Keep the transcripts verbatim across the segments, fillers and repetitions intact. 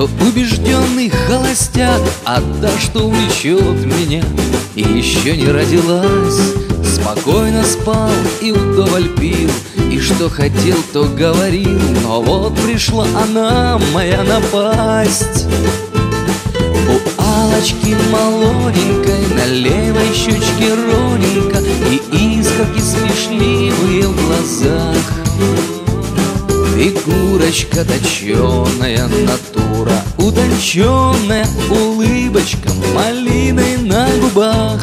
то убежденный холостяк, а та, что влечет меня, и еще не родилась. Спокойно спал и вдоволь пил, и что хотел, то говорил. Но вот пришла она, моя напасть. У Аллочки молоденькой на левой щечке роненько и искорки смешливые в глазах. Фигурочка точеная, натура утонченная, улыбочка малиной на губах.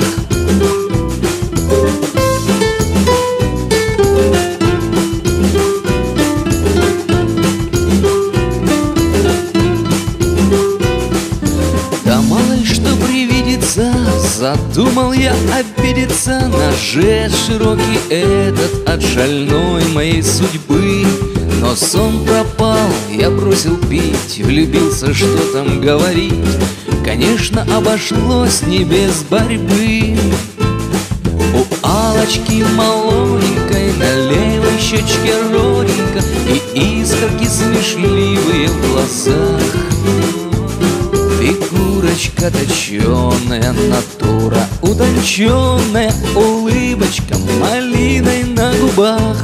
Да мало ли что привидится, задумал я обидеться на жест широкий этот от шальной моей судьбы. Но сон пропал, я бросил пить, влюбился, что там говорить. Конечно, обошлось не без борьбы. У Аллочки молоденькой на левой щечке родинка и искорки смешливые в глазах. Фигурочка точеная, натура утонченная, улыбочка малиной на губах.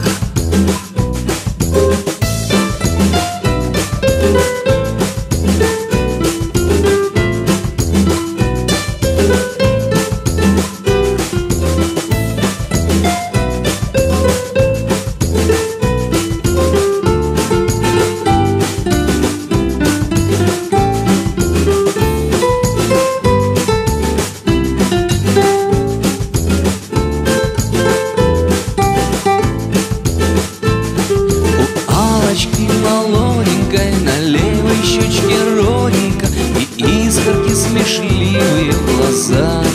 Молоденькой на левой щечке родинка и искорки смешливые в глазах.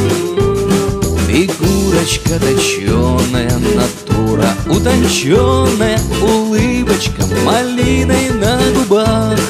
Фигурочка точеная, натура утонченная, улыбочка малиной на губах.